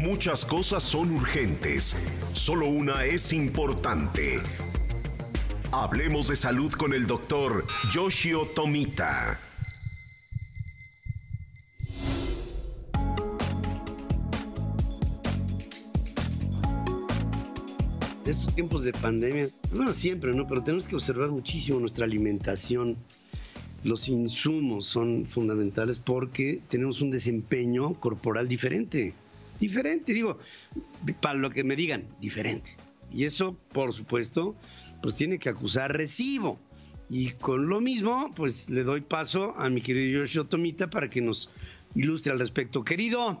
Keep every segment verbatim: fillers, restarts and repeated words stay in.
Muchas cosas son urgentes, solo una es importante. Hablemos de salud con el doctor Yoshio Tomita. En estos tiempos de pandemia, bueno, siempre, ¿no? Pero tenemos que observar muchísimo nuestra alimentación. Los insumos son fundamentales porque tenemos un desempeño corporal diferente. Diferente, digo, para lo que me digan, diferente. Y eso, por supuesto, pues tiene que acusar recibo. Y con lo mismo, pues le doy paso a mi querido Yoshio Tomita para que nos ilustre al respecto. Querido.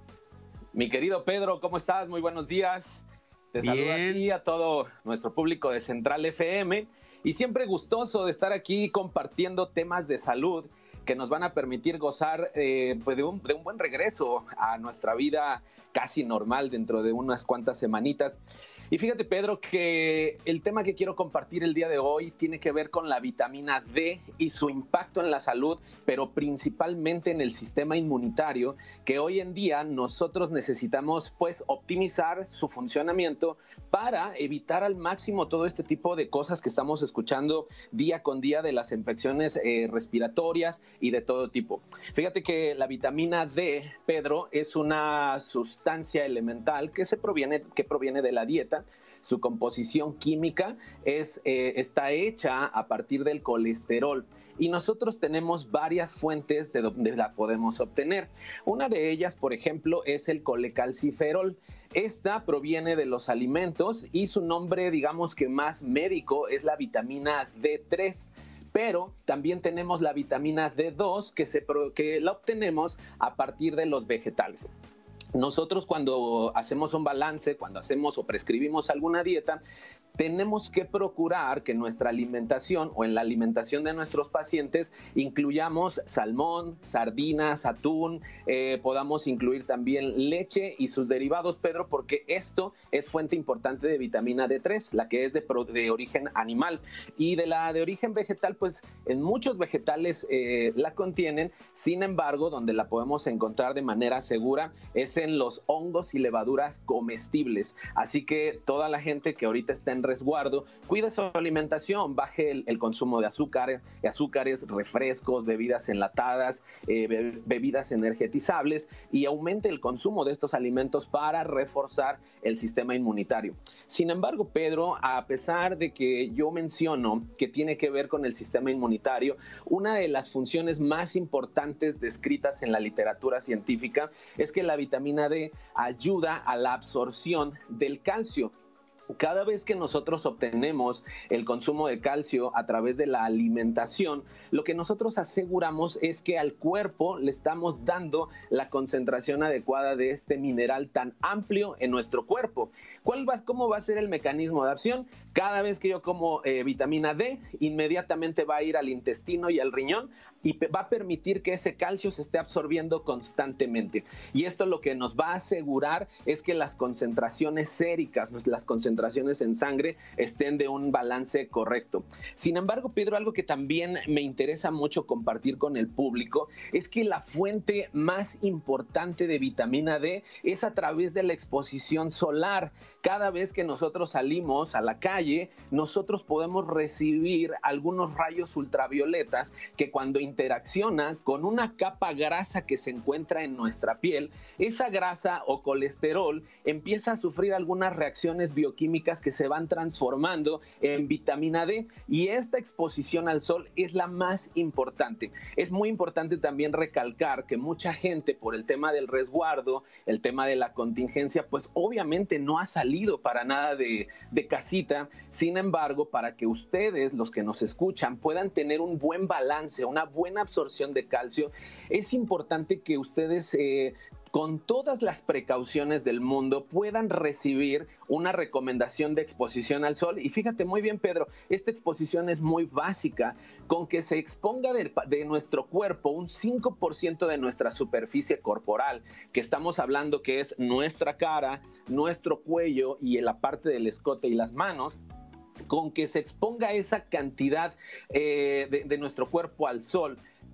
Mi querido Pedro, ¿cómo estás? Muy buenos días. Te saludo a ti, a todo nuestro público de Central F M, y siempre gustoso de estar aquí compartiendo temas de salud que nos van a permitir gozar eh, pues de, un, de un buen regreso a nuestra vida casi normal dentro de unas cuantas semanitas. Y fíjate, Pedro, que el tema que quiero compartir el día de hoy tiene que ver con la vitamina D y su impacto en la salud, pero principalmente en el sistema inmunitario, que hoy en día nosotros necesitamos pues optimizar su funcionamiento para evitar al máximo todo este tipo de cosas que estamos escuchando día con día de las infecciones eh, respiratorias y de todo tipo. Fíjate que la vitamina D, Pedro, es una sustancia elemental que se proviene, que proviene de la dieta. Su composición química es, eh, está hecha a partir del colesterol. Y nosotros tenemos varias fuentes de donde la podemos obtener. Una de ellas, por ejemplo, es el colecalciferol. Esta proviene de los alimentos y su nombre, digamos que más médico, es la vitamina D tres. Pero también tenemos la vitamina D dos que, se, que la obtenemos a partir de los vegetales. Nosotros cuando hacemos un balance, cuando hacemos o prescribimos alguna dieta, tenemos que procurar que nuestra alimentación o en la alimentación de nuestros pacientes incluyamos salmón, sardinas, atún, eh, podamos incluir también leche y sus derivados, Pedro, porque esto es fuente importante de vitamina D tres, la que es de, pro, de origen animal. Y de la de origen vegetal, pues en muchos vegetales eh, la contienen, sin embargo, donde la podemos encontrar de manera segura es en los hongos y levaduras comestibles. Así que toda la gente que ahorita está en resguardo, cuide su alimentación, baje el, el consumo de azúcares, azúcares, refrescos, bebidas enlatadas, eh, be, bebidas energetizables y aumente el consumo de estos alimentos para reforzar el sistema inmunitario. Sin embargo, Pedro, a pesar de que yo menciono que tiene que ver con el sistema inmunitario, una de las funciones más importantes descritas en la literatura científica es que la vitamina D ayuda a la absorción del calcio. Cada vez que nosotros obtenemos el consumo de calcio a través de la alimentación, lo que nosotros aseguramos es que al cuerpo le estamos dando la concentración adecuada de este mineral tan amplio en nuestro cuerpo. ¿Cuál va, cómo va a ser el mecanismo de acción? Cada vez que yo como eh, vitamina D, inmediatamente va a ir al intestino y al riñón y va a permitir que ese calcio se esté absorbiendo constantemente. Y esto lo que nos va a asegurar es que las concentraciones séricas, las concentraciones concentraciones en sangre estén de un balance correcto. Sin embargo, Pedro, algo que también me interesa mucho compartir con el público es que la fuente más importante de vitamina D es a través de la exposición solar. Cada vez que nosotros salimos a la calle, nosotros podemos recibir algunos rayos ultravioletas que cuando interacciona con una capa grasa que se encuentra en nuestra piel, esa grasa o colesterol empieza a sufrir algunas reacciones bioquímicas que se van transformando en vitamina D y esta exposición al sol es la más importante. Es muy importante también recalcar que mucha gente por el tema del resguardo, el tema de la contingencia, pues obviamente no ha salido para nada de, de casita. Sin embargo, para que ustedes, los que nos escuchan, puedan tener un buen balance, una buena absorción de calcio, es importante que ustedes eh, con todas las precauciones del mundo puedan recibir una recomendación de exposición al sol. Y fíjate muy bien, Pedro, esta exposición es muy básica, con que se exponga de, de nuestro cuerpo un cinco por ciento de nuestra superficie corporal, que estamos hablando que es nuestra cara, nuestro cuello y la parte del escote y las manos. Con que se exponga esa cantidad eh, de, de nuestro cuerpo al sol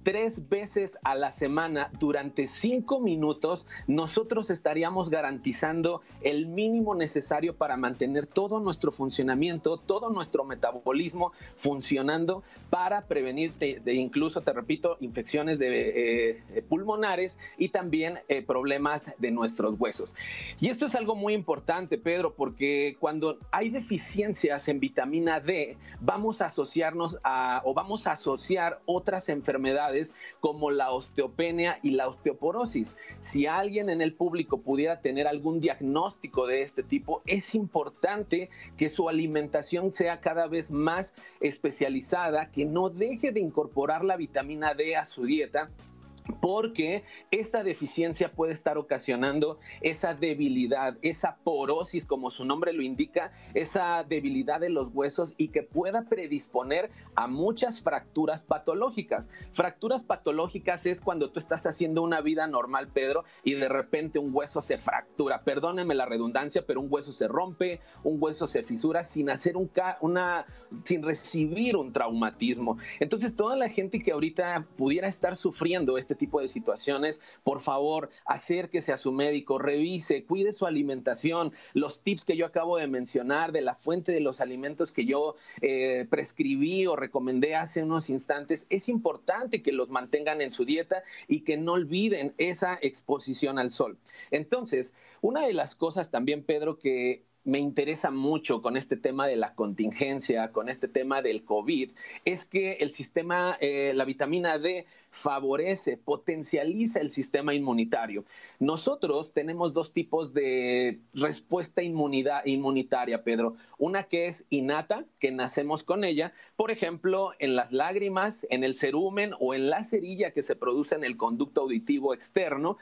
tres veces a la semana durante cinco minutos, nosotros estaríamos garantizando el mínimo necesario para mantener todo nuestro funcionamiento, todo nuestro metabolismo funcionando para prevenir, de, de incluso, te repito, infecciones de, eh, pulmonares y también eh, problemas de nuestros huesos. Y esto es algo muy importante, Pedro, porque cuando hay deficiencias en vitamina D, vamos a asociarnos a, o vamos a asociar otras enfermedades como la osteopenia y la osteoporosis. Si alguien en el público pudiera tener algún diagnóstico de este tipo, es importante que su alimentación sea cada vez más especializada, que no deje de incorporar la vitamina D a su dieta, porque esta deficiencia puede estar ocasionando esa debilidad, esa porosis, como su nombre lo indica, esa debilidad de los huesos y que pueda predisponer a muchas fracturas patológicas. Fracturas patológicas es cuando tú estás haciendo una vida normal, Pedro, y de repente un hueso se fractura. Perdónenme la redundancia, pero un hueso se rompe, un hueso se fisura sin hacer un una, sin recibir un traumatismo. Entonces, toda la gente que ahorita pudiera estar sufriendo este tipo de situaciones, por favor, acérquese a su médico, revise, cuide su alimentación, los tips que yo acabo de mencionar de la fuente de los alimentos que yo eh, prescribí o recomendé hace unos instantes, es importante que los mantengan en su dieta y que no olviden esa exposición al sol. Entonces, una de las cosas también, Pedro, que me interesa mucho con este tema de la contingencia, con este tema del COVID, es que el sistema, eh, la vitamina D favorece, potencializa el sistema inmunitario. Nosotros tenemos dos tipos de respuesta inmunidad, inmunitaria, Pedro. Una que es innata, que nacemos con ella, por ejemplo, en las lágrimas, en el cerumen o en la cerilla que se produce en el conducto auditivo externo.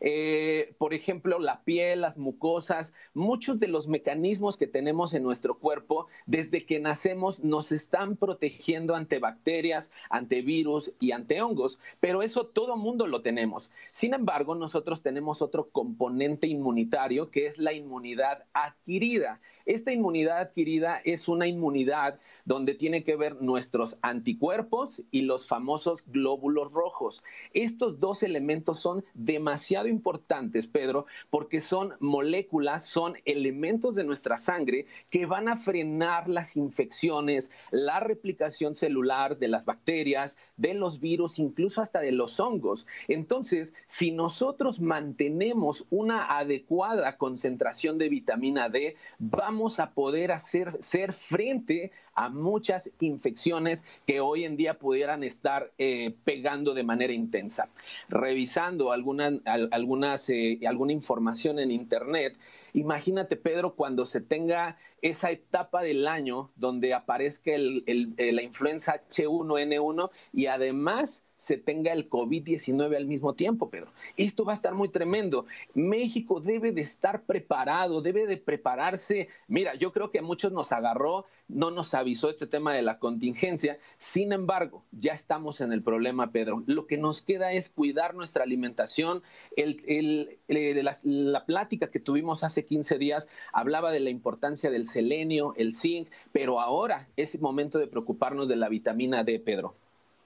Eh, por ejemplo, la piel, las mucosas, muchos de los mecanismos que tenemos en nuestro cuerpo, desde que nacemos, nos están protegiendo ante bacterias, ante virus y ante hongos. Pero eso todo mundo lo tenemos. Sin embargo, nosotros tenemos otro componente inmunitario que es la inmunidad adquirida. Esta inmunidad adquirida es una inmunidad donde tiene que ver nuestros anticuerpos y los famosos glóbulos rojos. Estos dos elementos son demasiado importantes, Pedro, porque son moléculas, son elementos de nuestra sangre que van a frenar las infecciones, la replicación celular de las bacterias, de los virus, incluso hasta de los hongos. Entonces, si nosotros mantenemos una adecuada concentración de vitamina D, vamos a poder hacer ser frente a muchas infecciones que hoy en día pudieran estar eh, pegando de manera intensa. Revisando alguna, algunas, eh, alguna información en internet, imagínate, Pedro, cuando se tenga esa etapa del año donde aparezca el, el, el, la influenza H uno N uno y además se tenga el COVID diecinueve al mismo tiempo, Pedro. Esto va a estar muy tremendo. México debe de estar preparado, debe de prepararse. Mira, yo creo que a muchos nos agarró, no nos avisó este tema de la contingencia. Sin embargo, ya estamos en el problema, Pedro. Lo que nos queda es cuidar nuestra alimentación. El, el, el, la, la plática que tuvimos hace quince días hablaba de la importancia del selenio, el zinc, pero ahora es el momento de preocuparnos de la vitamina D, Pedro.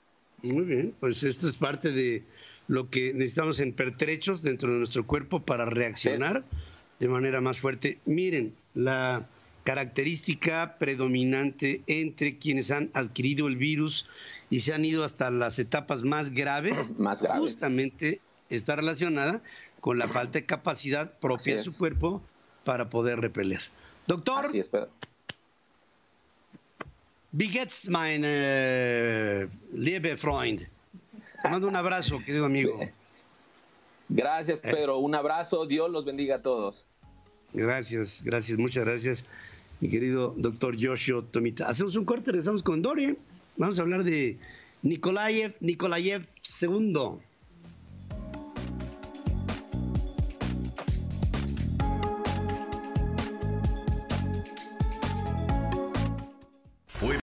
Muy bien, pues esto es parte de lo que necesitamos en pertrechos dentro de nuestro cuerpo para reaccionar de manera más fuerte. Miren, la característica predominante entre quienes han adquirido el virus y se han ido hasta las etapas más graves, más graves. justamente está relacionada con la falta de capacidad propia de su cuerpo para poder repeler. Doctor, Así es, Pedro. Wie geht's, mein äh, liebe Freund? Te mando un abrazo, querido amigo. Gracias, Pedro. Un abrazo. Dios los bendiga a todos. Gracias, gracias, muchas gracias, mi querido doctor Yoshio Tomita. Hacemos un corte, regresamos con Dori. Vamos a hablar de Nikolaev, Nikolaev segundo.